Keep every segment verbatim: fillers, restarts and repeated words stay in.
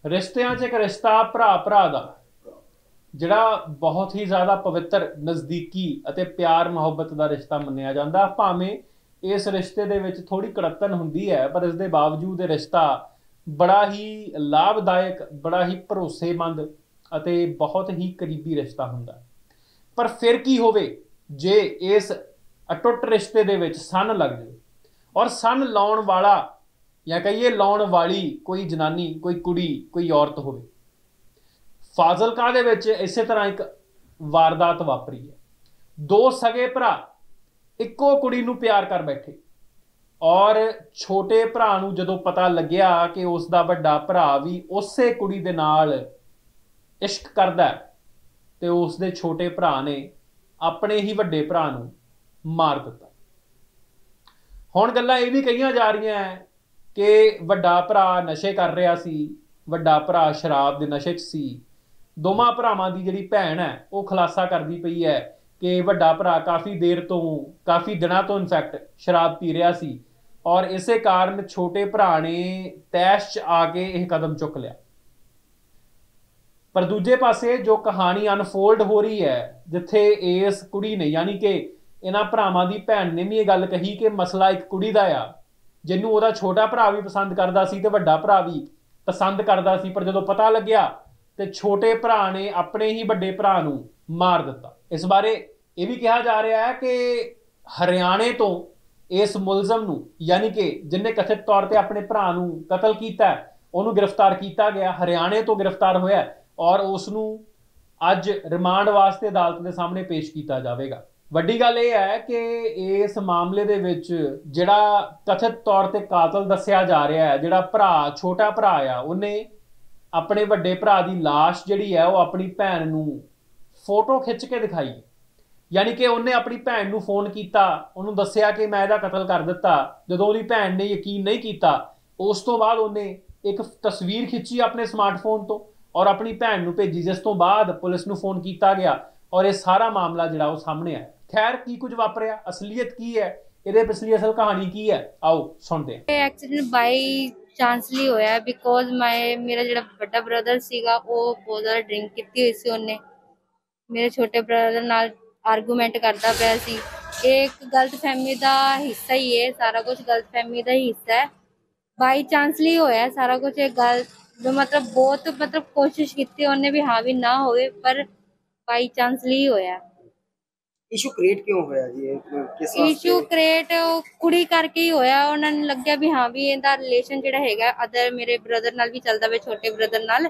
ਰਿਸ਼ਤਿਆਂ 'ਚ ਇੱਕ ਰਿਸ਼ਤਾ ਭਰਾ ਭਰਾ ਦਾ ਜਿਹੜਾ ਬਹੁਤ ਹੀ ਜ਼ਿਆਦਾ ਪਵਿੱਤਰ ਨਜ਼ਦੀਕੀ ਅਤੇ ਪਿਆਰ ਮੁਹੱਬਤ ਦਾ ਰਿਸ਼ਤਾ ਮੰਨਿਆ ਜਾਂਦਾ। ਭਾਵੇਂ ਇਸ ਰਿਸ਼ਤੇ ਦੇ ਵਿੱਚ ਥੋੜੀ ਕੜੱਤਨ ਹੁੰਦੀ ਹੈ, ਪਰ ਇਸ ਦੇ ਬਾਵਜੂਦ ਇਹ ਰਿਸ਼ਤਾ ਬੜਾ ਹੀ ਲਾਭਦਾਇਕ, ਬੜਾ ਹੀ ਭਰੋਸੇਮੰਦ ਅਤੇ ਬਹੁਤ ਹੀ ਕਰੀਬੀ ਰਿਸ਼ਤਾ ਹੁੰਦਾ। ਪਰ ਫਿਰ ਕੀ ਹੋਵੇ ਜੇ ਇਸ ਅਟੁੱਟ ਰਿਸ਼ਤੇ ਦੇ ਵਿੱਚ ਸੰਨ ਲੱਗ ਜਾਵੇ ਔਰ ਸੰਨ ਲਾਉਣ ਵਾਲਾ ਜਾਂ ਕਹੀਏ ਲਾਉਣ ਵਾਲੀ ਕੋਈ ਜਨਾਨੀ, ਕੋਈ ਕੁੜੀ, ਕੋਈ ਔਰਤ ਹੋਵੇ। ਫਾਜ਼ਿਲਕਾ ਦੇ ਵਿੱਚ ਇਸੇ ਤਰ੍ਹਾਂ ਇੱਕ ਵਾਰਦਾਤ ਵਾਪਰੀ ਹੈ। ਦੋ ਸਗੇ ਭਰਾ ਇੱਕੋ ਕੁੜੀ ਨੂੰ ਪਿਆਰ ਕਰ ਬੈਠੇ ਔਰ ਛੋਟੇ ਭਰਾ ਨੂੰ ਜਦੋਂ ਪਤਾ ਲੱਗਿਆ ਕਿ ਉਸ ਦਾ ਵੱਡਾ ਭਰਾ ਵੀ ਉਸੇ ਕੁੜੀ ਦੇ ਨਾਲ ਇਸ਼ਕ ਕਰਦਾ ਤੇ ਉਸ ਦੇ ਛੋਟੇ ਭਰਾ ਨੇ ਆਪਣੇ ਹੀ ਵੱਡੇ ਭਰਾ ਨੂੰ ਮਾਰ ਦਿੱਤਾ। ਹੁਣ ਗੱਲਾਂ ਇਹ ਵੀ ਕਹੀਆਂ ਜਾ ਰਹੀਆਂ ਕਿ ਵੱਡਾ ਭਰਾ ਨਸ਼ੇ ਕਰ ਰਿਹਾ ਸੀ, ਵੱਡਾ ਭਰਾ ਸ਼ਰਾਬ ਦੇ ਨਸ਼ੇ 'ਚ ਸੀ। ਦੋਵਾਂ ਭਰਾਵਾਂ ਦੀ ਜਿਹੜੀ ਭੈਣ ਹੈ ਉਹ ਖੁਲਾਸਾ ਕਰਦੀ ਪਈ ਹੈ ਕਿ ਵੱਡਾ ਭਰਾ ਕਾਫੀ ਦੇਰ ਤੋਂ, ਕਾਫੀ ਦਿਨਾਂ ਤੋਂ ਇਨਫੈਕਟ ਸ਼ਰਾਬ ਪੀ ਰਿਹਾ ਸੀ ਔਰ ਇਸੇ ਕਾਰਨ ਛੋਟੇ ਭਰਾ ਨੇ ਤੈਸ਼ 'ਚ ਆ ਕੇ ਇਹ ਕਦਮ ਚੁੱਕ ਲਿਆ। ਪਰ ਦੂਜੇ ਪਾਸੇ ਜੋ ਕਹਾਣੀ ਅਨਫੋਲਡ ਹੋ ਰਹੀ ਹੈ, ਜਿੱਥੇ ਇਸ ਕੁੜੀ ਨੇ ਯਾਨੀ ਕਿ ਇਹਨਾਂ ਭਰਾਵਾਂ ਦੀ ਭੈਣ ਨੇ ਵੀ ਇਹ ਗੱਲ ਕਹੀ ਕਿ ਮਸਲਾ ਇੱਕ ਕੁੜੀ ਦਾ ਆ ਜਿਹਨੂੰ ਉਹਦਾ ਛੋਟਾ ਭਰਾ ਵੀ ਪਸੰਦ ਕਰਦਾ ਸੀ ਤੇ ਵੱਡਾ ਭਰਾ ਵੀ ਪਸੰਦ ਕਰਦਾ ਸੀ, ਪਰ ਜਦੋਂ ਪਤਾ ਲੱਗਿਆ ਤੇ ਛੋਟੇ ਭਰਾ ਨੇ ਆਪਣੇ ਹੀ ਵੱਡੇ ਭਰਾ ਨੂੰ ਮਾਰ ਦਿੱਤਾ। ਇਸ ਬਾਰੇ ਇਹ ਵੀ ਕਿਹਾ ਜਾ ਰਿਹਾ ਹੈ ਕਿ ਹਰਿਆਣੇ ਤੋਂ ਇਸ ਮੁਲਜ਼ਮ ਨੂੰ ਯਾਨੀ ਕਿ ਜਿਹਨੇ ਕਥਿਤ ਤੌਰ ਤੇ ਆਪਣੇ ਭਰਾ ਨੂੰ ਕਤਲ ਕੀਤਾ ਉਹਨੂੰ ਗ੍ਰਿਫਤਾਰ ਕੀਤਾ ਗਿਆ, ਹਰਿਆਣੇ ਤੋਂ ਗ੍ਰਿਫਤਾਰ ਹੋਇਆ ਔਰ ਉਸ ਨੂੰ ਅੱਜ ਰਿਮਾਂਡ ਵਾਸਤੇ ਅਦਾਲਤ ਦੇ ਸਾਹਮਣੇ ਪੇਸ਼ ਕੀਤਾ ਜਾਵੇਗਾ। ਵੱਡੀ ਗੱਲ ਇਹ ਹੈ ਕਿ ਇਸ ਮਾਮਲੇ ਦੇ ਵਿੱਚ ਜਿਹੜਾ ਕਥਿਤ ਤੌਰ ਤੇ ਕਾਤਲ ਦੱਸਿਆ ਜਾ ਰਿਹਾ ਹੈ, ਜਿਹੜਾ ਭਰਾ ਛੋਟਾ ਭਰਾ ਆ, ਉਹਨੇ ਆਪਣੇ ਵੱਡੇ ਭਰਾ ਦੀ ਲਾਸ਼ ਜਿਹੜੀ ਹੈ ਉਹ ਆਪਣੀ ਭੈਣ ਨੂੰ ਫੋਟੋ ਖਿੱਚ ਕੇ ਦਿਖਾਈ। ਯਾਨੀ ਕਿ ਉਹਨੇ ਆਪਣੀ ਭੈਣ ਨੂੰ ਫੋਨ ਕੀਤਾ, ਉਹਨੂੰ ਦੱਸਿਆ ਕਿ ਮੈਂ ਇਹਦਾ ਕਤਲ ਕਰ ਦਿੱਤਾ। ਜਦੋਂ ਉਹਦੀ ਭੈਣ ਨੇ ਯਕੀਨ ਨਹੀਂ ਕੀਤਾ, ਉਸ ਤੋਂ ਬਾਅਦ ਉਹਨੇ ਇੱਕ ਤਸਵੀਰ ਖਿੱਚੀ ਆਪਣੇ ਸਮਾਰਟਫੋਨ ਤੋਂ ਔਰ ਆਪਣੀ ਭੈਣ ਨੂੰ ਭੇਜੀ, ਜਿਸ ਤੋਂ ਬਾਅਦ ਪੁਲਿਸ ਨੂੰ ਫੋਨ ਕੀਤਾ ਗਿਆ ਔਰ ਇਹ ਸਾਰਾ ਮਾਮਲਾ ਜਿਹੜਾ ਉਹ ਸਾਹਮਣੇ ਆਇਆ। ਖੈਰ ਕੀ ਕੁਝ ਵਾਪਰਿਆ, ਅਸਲੀਅਤ ਕੀ ਹੈ, ਇਹਦੇ ਪਿਛਲੀ ਅਸਲ ਕਹਾਣੀ ਕੀ ਹੈ, ਆਓ ਸੁਣਦੇ ਹਾਂ। ਐਕਸੀਡੈਂਟ ਬਾਈ ਚਾਂਸਲੀ ਹੋਇਆ ਬਿਕੋਜ਼ ਮੈਂ ਮੇਰਾ ਜਿਹੜਾ ਵੱਡਾ ਬ੍ਰਦਰ ਸੀਗਾ ਉਹ ਬਹੁਤ ਜ਼ਿਆਦਾ ਡਰਿੰਕ ਕੀਤੀ ਹੋਈ ਸੀ। ਉਹਨੇ ਮੇਰੇ ਛੋਟੇ ਬ੍ਰਦਰ ਨਾਲ ਆਰਗੂਮੈਂਟ ਕਰਦਾ ਪਿਆ ਸੀ। ਇਹ ਇੱਕ ਗਲਤ ਫਹਿਮੀ ਦਾ ਹਿੱਸਾ ਹੀ ਹੈ, ਸਾਰਾ ਕੁਝ ਗਲਤ ਫਹਿਮੀ ਦਾ ਹੀ ਹਿੱਸਾ ਹੈ। ਬਾਈ ਚਾਂਸਲੀ ਹੋਇਆ ਸਾਰਾ ਕੁਝ। ਇਹ ਗੱਲ ਜੋ ਮਤਲਬ ਬਹੁਤ ਮਤਲਬ ਕੋਸ਼ਿਸ਼ ਕੀਤੀ ਉਹਨੇ ਵੀ ਹਾਂ ਵੀ ਨਾ ਹੋਵੇ, ਪਰ ਬਾਈ ਚਾਂਸਲੀ ਹੋਇਆ। ਇਸ਼ੂ ਕ੍ਰੀਏਟ ਕਿਉਂ ਹੋਇਆ ਜੀ? ਇਹ ਕਿਸ ਵਾਸਤੇ ਇਸ਼ੂ ਕ੍ਰੀਏਟ ਕੁੜੀ ਕਰਕੇ ਹੀ ਹੋਇਆ। ਉਹਨਾਂ ਨੂੰ ਲੱਗਿਆ ਵੀ ਹਾਂ ਵੀ ਇਹਦਾ ਰਿਲੇਸ਼ਨ ਜਿਹੜਾ ਹੈਗਾ ਅਦਰ ਮੇਰੇ ਬ੍ਰਦਰ ਨਾਲ ਵੀ ਚੱਲਦਾ ਵੇ, ਛੋਟੇ ਬ੍ਰਦਰ ਨਾਲ,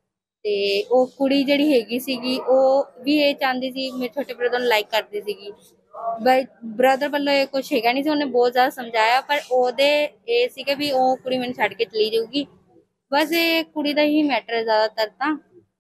ਤੇ ਉਹ ਕੁੜੀ ਜਿਹੜੀ ਹੈਗੀ ਸੀਗੀ ਉਹ ਵੀ ਇਹ ਚਾਹੁੰਦੀ ਸੀ, ਮੇਰੇ ਛੋਟੇ ਬ੍ਰਦਰ ਨੂੰ ਲਾਈਕ ਕਰਦੀ ਸੀਗੀ। ਬਈ ਬ੍ਰਦਰ ਵੱਲੋਂ ਇਹ ਕੁਛ ਹੈਗਾ ਨਹੀਂ ਸੀ, ਉਹਨੇ ਬਹੁਤ ਜ਼ਿਆਦਾ ਸਮਝਾਇਆ, ਪਰ ਉਹਦੇ ਇਹ ਸੀਗਾ ਵੀ ਉਹ ਕੁੜੀ ਮੈਨੂੰ ਛੱਡ ਕੇ ਚਲੀ ਜਾਊਗੀ। ਬਸ ਇਹ ਕੁੜੀ ਦਾ ਹੀ ਮੈਟਰ ਹੈ ਜ਼ਿਆਦਾਤਰ ਤਾਂ।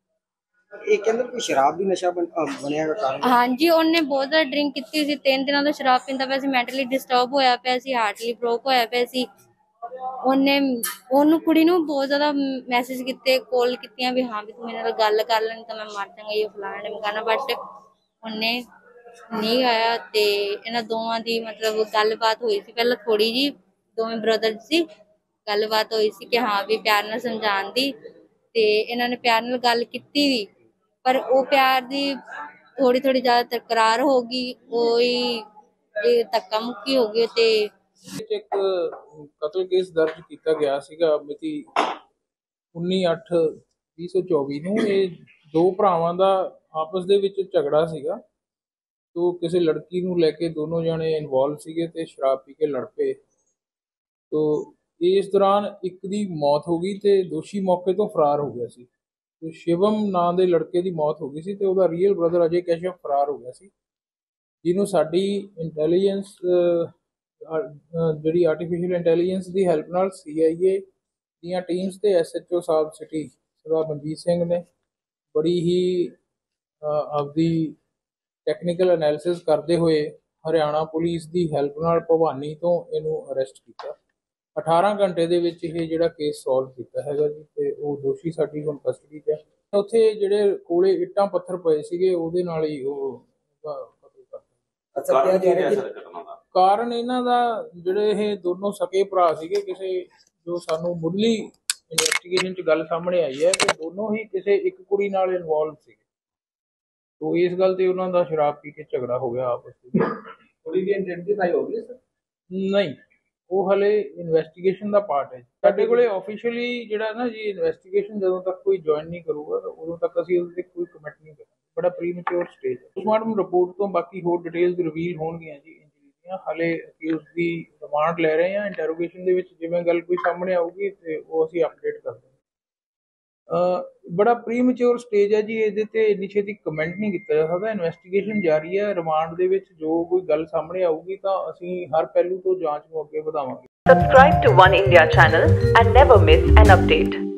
ਇਹ ਕਹਿੰਦੇ ਕੋਈ ਸ਼ਰਾਬ ਦੀ ਨਸ਼ਾ ਬਣਿਆ ਕਾਰਨ? ਹਾਂਜੀ, ਉਹਨੇ ਬਹੁਤ ਜ਼ਿਆਦਾ ਡਰਿੰਕ ਕੀਤੀ ਸੀ, ਤਿੰਨ ਦਿਨਾਂ ਤੋਂ ਸ਼ਰਾਬ ਪੀਂਦਾ ਪਿਆ ਸੀ, ਮੈਂਟਲੀ ਡਿਸਟਰਬ ਹੋਇਆ ਪਿਆ ਸੀ, ਹਾਰਟਲੀ ਬ੍ਰੋਕ ਹੋਇਆ ਪਿਆ ਸੀ। ਉਹਨੇ ਉਹਨੂੰ ਕੁੜੀ ਨੂੰ ਬਹੁਤ ਜ਼ਿਆਦਾ ਮੈਸੇਜ ਕੀਤੇ, ਕਾਲ ਕੀਤੀਆਂ ਵੀ ਹਾਂ ਵੀ ਤੂੰ ਮੇਰੇ ਨਾਲ ਗੱਲ ਕਰ ਲੈਣੀ ਤਾਂ ਮੈਂ ਮਰ ਜਾਵਾਂਗਾ, ਇਹ ਫਲਾਣਾ ਢਿਮਕਾਣਾ, ਬਟ ਉਹਨੇ ਨਹੀਂ ਆਇਆ। ਤੇ ਇਹਨਾਂ ਦੋਵਾਂ ਦੀ ਮਤਲਬ ਗੱਲਬਾਤ ਹੋਈ ਸੀ ਪਹਿਲਾਂ ਥੋੜੀ ਜੀ, ਦੋਵੇਂ ਬ੍ਰਦਰ ਸੀ, ਗੱਲਬਾਤ ਹੋਈ ਸੀ ਕਿ ਹਾਂ ਵੀ ਪਿਆਰ ਨਾਲ ਸਮਝਾਉਣ ਦੀ, ਤੇ ਇਹਨਾਂ ਨੇ ਪਿਆਰ ਨਾਲ ਗੱਲ ਕੀਤੀ ਵੀ, ਪਰ ਉਹ ਪਿਆਰ ਦੀ ਥੋੜੀ ਥੋੜੀ ਜ਼ਿਆਦਾ ਤਕਰਾਰ ਹੋ ਗਈ, ਉਹੀ ਇਹ ਧੱਕਾ ਮੁੱਕੀ ਹੋ ਗਈ। ਤੇ ਇੱਕ ਕਤਲ ਕੇਸ ਦਰਜ ਕੀਤਾ ਗਿਆ ਸੀਗਾ ਮਿਤੀ ਉੱਨੀ ਅੱਠ ਵੀਹ ਸੌ ਚੌਵੀ ਨੂੰ। ਇਹ ਦੋ ਭਰਾਵਾਂ ਦਾ ਆਪਸ ਦੇ ਵਿੱਚ ਝਗੜਾ ਸੀਗਾ, ਤੋ ਕਿਸੇ ਲੜਕੀ ਨੂੰ ਲੈ ਕੇ ਦੋਨੋਂ ਜਣੇ ਇਨਵੋਲਵ ਸੀਗੇ ਤੇ ਸ਼ਰਾਬ ਪੀ ਕੇ ਲੜ ਪਏ। ਤੋ ਇਸ ਦੌਰਾਨ ਇੱਕ ਦੀ ਮੌਤ ਹੋ ਗਈ ਤੇ ਦੋਸ਼ੀ ਮੌਕੇ ਤੋਂ ਫਰਾਰ ਹੋ ਗਿਆ ਸੀ। ਤੇ ਸ਼ਿਵਮ ਨਾਂ ਦੇ ਲੜਕੇ ਦੀ ਮੌਤ ਹੋ ਗਈ ਸੀ ਤੇ ਉਹਦਾ ਰੀਅਲ ਬ੍ਰਦਰ ਅਜੇ ਕੈਸ਼ਵ ਫਰਾਰ ਹੋ ਗਿਆ ਸੀ, ਜਿਹਨੂੰ ਸਾਡੀ ਇੰਟੈਲੀਜੈਂਸ ਜਿਹੜੀ ਆਰਟੀਫਿਸ਼ੀਅਲ ਇੰਟੈਲੀਜੈਂਸ ਦੀ ਹੈਲਪ ਨਾਲ ਸੀ ਆਈ ਏ ਦੀਆਂ ਟੀਮਸ ਤੇ ਐਸ ਐਚ ਓ ਸਾਹਿਬ ਸਿਟੀ ਸਰਦਾਰ ਮਨਜੀਤ ਸਿੰਘ ਨੇ ਬੜੀ ਹੀ ਆਪਦੀ ਟੈਕਨੀਕਲ ਐਨਾਲਿਸਿਸ ਕਰਦੇ ਹੋਏ ਹਰਿਆਣਾ ਪੁਲਿਸ ਦੀ ਹੈਲਪ ਨਾਲ ਭਵਾਨੀ ਤੋਂ ਇਹਨੂੰ ਅਰੈਸਟ ਕੀਤਾ। ਅਠਾਰਾਂ ਘੰਟੇ ਦੇ ਵਿੱਚ ਇਹ ਜਿਹੜਾ ਕੇਸ ਸੋਲਵ ਕੀਤਾ ਹੈਗਾ ਜੀ, ਤੇ ਉਹ ਦੋਸ਼ੀ ਸਾਡੀ ਹੁਣ ਕਸਟਡੀ 'ਚ ਹੈ। ਉੱਥੇ ਜਿਹੜੇ ਕੋਲੇ ਇੱਟਾਂ ਪੱਥਰ ਪਏ ਸੀਗੇ ਉਹਦੇ ਨਾਲ ਹੀ ਉਹ ਕਤਲ ਕਰਤਾ। ਕਾਰਨ ਇਹਨਾਂ ਦਾ ਜਿਹੜੇ ਇਹ ਦੋਨੋਂ ਸਕੇ ਭਰਾ ਸੀਗੇ, ਕਿਸੇ ਜੋ ਸਾਨੂੰ ਮੁੱਢਲੀ ਇਨਵੈਸਟੀਗੇਸ਼ਨ 'ਚ ਗੱਲ ਸਾਹਮਣੇ ਆਈ ਹੈ ਕਿ ਦੋਨੋਂ ਹੀ ਕਿਸੇ ਇੱਕ ਕੁੜੀ ਨਾਲ ਇਨਵੋਲਵ ਸੀ। ਤੋ ਇਸ ਗੱਲ ਤੇ ਉਹਨਾਂ ਦਾ ਸ਼ਰਾਬ ਪੀ ਕੇ ਝਗੜਾ ਹੋ ਗਿਆ ਆਪਸ ਵਿੱਚ। ਕੁੜੀ ਦੀ ਆਇਡੈਂਟੀਫਾਈ ਹੋ ਗਈ ਸਰ? ਨਹੀਂ, ਉਹ ਹਲੇ ਇਨਵੈਸਟੀਗੇਸ਼ਨ ਦਾ ਪਾਰਟ ਹੈ। ਸਾਡੇ ਕੋਲੇ ਆਫੀਸ਼ੀਅਲੀ ਜਿਹੜਾ ਨਾ ਜੀ ਇਨਵੈਸਟੀਗੇਸ਼ਨ ਜਦੋਂ ਤੱਕ ਕੋਈ ਜੁਆਇਨ ਨਹੀਂ ਕਰੂਗਾ ਤਾਂ ਉਦੋਂ ਤੱਕ ਅਸੀਂ ਉਹਦੇ ਤੇ ਕੋਈ ਕਮੈਂਟ ਨਹੀਂ ਕਰਾਂਗੇ। ਬੜਾ ਪ੍ਰੀਮੈਚੁਰ ਸਟੇਜ ਹੈ। ਪੋਸਟਮਾਰਟਮ ਰਿਪੋਰਟ ਤੋਂ ਬਾਕੀ ਹੋਰ ਡਿਟੇਲਸ ਰਿਵੀਲ ਹੋਣਗੀਆਂ ਜੀ ਇੰਜਰੀ ਦੀਆਂ। ਹਲੇ ਅਕਿਊਜ਼ ਦੀ ਰਿਮਾਂਡ ਲੈ ਰਹੇ ਹਾਂ। ਇੰਟਰੋਗੇਸ਼ਨ ਦੇ ਵਿੱਚ ਜਿਵੇਂ ਗੱਲ ਕੋਈ ਸਾਹਮਣੇ ਆਊਗੀ ਤੇ ਉਹ ਅਸੀਂ ਅਪਡੇਟ ਕਰ ਦਾਂਗੇ। ਬੜਾ ਪ੍ਰੀਮੈਚੁਰ ਸਟੇਜ ਹੈ ਜੀ, ਇਹਦੇ ਤੇ ਇੰਨੀ ਛੇਤੀ ਕਮੈਂਟ ਨਹੀਂ ਕੀਤਾ ਜਾ ਸਕਦਾ। ਇਨਵੈਸਟੀਗੇਸ਼ਨ ਜਾਰੀ ਹੈ। ਰਿਮਾਂਡ ਦੇ ਵਿੱਚ ਜੋ ਕੋਈ ਗੱਲ ਸਾਹਮਣੇ ਆਊਗੀ ਤਾਂ ਅਸੀਂ ਹਰ ਪਹਿਲੂ ਤੋਂ ਜਾਂਚ ਨੂੰ ਅੱਗੇ ਵਧਾਵਾਂਗੇ। Subscribe to One India channel and never miss an update.